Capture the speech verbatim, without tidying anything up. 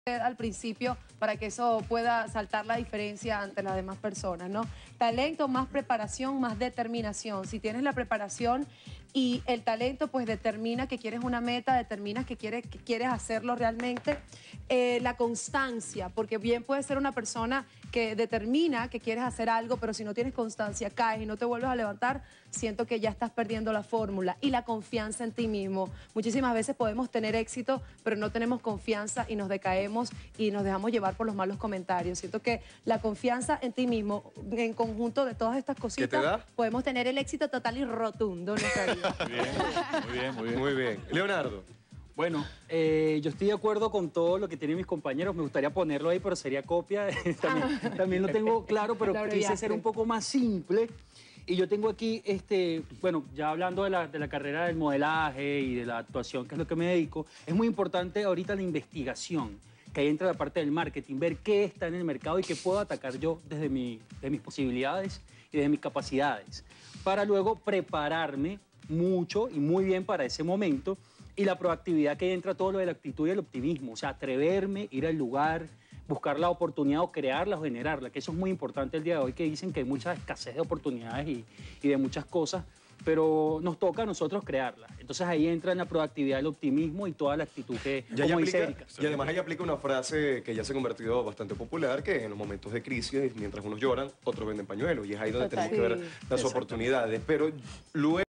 al principio para que eso pueda saltar la diferencia ante las demás personas, ¿no? Talento más preparación más determinación. Si tienes la preparación y el talento, pues determina que quieres una meta, determinas que quieres, que quieres hacerlo realmente. Eh, la constancia, porque bien puedes ser una persona que determina que quieres hacer algo, pero si no tienes constancia, caes y no te vuelves a levantar, siento que ya estás perdiendo la fórmula. Y la confianza en ti mismo. Muchísimas veces podemos tener éxito, pero no tenemos confianza y nos decaemos y nos dejamos llevar por los malos comentarios. Siento que la confianza en ti mismo, en conjunto de todas estas cositas, podemos tener el éxito total y rotundo en nuestra vida. Muy bien, muy bien, muy bien. Muy bien. Leonardo. Bueno, eh, yo estoy de acuerdo con todo lo que tienen mis compañeros. Me gustaría ponerlo ahí, pero sería copia. también, también lo tengo claro, pero quise ser un poco más simple. Y yo tengo aquí, este, bueno, ya hablando de la, de la carrera del modelaje y de la actuación, que es lo que me dedico, es muy importante ahorita la investigación, que ahí entra la parte del marketing, ver qué está en el mercado y qué puedo atacar yo desde mi, de mis posibilidades y desde mis capacidades, para luego prepararme mucho y muy bien para ese momento. Y la proactividad, que ahí entra todo lo de la actitud y el optimismo, o sea, atreverme, ir al lugar, buscar la oportunidad o crearla o generarla, que eso es muy importante el día de hoy, que dicen que hay mucha escasez de oportunidades y, y de muchas cosas, pero nos toca a nosotros crearlas. Entonces ahí entra en la proactividad, el optimismo y toda la actitud que, Ya como aplica, dice Erika. y además ella aplica una frase que ya se ha convertido bastante popular, que en los momentos de crisis, mientras unos lloran, otros venden pañuelos, y es ahí donde Total. tenemos que ver Sí. las oportunidades. Pero luego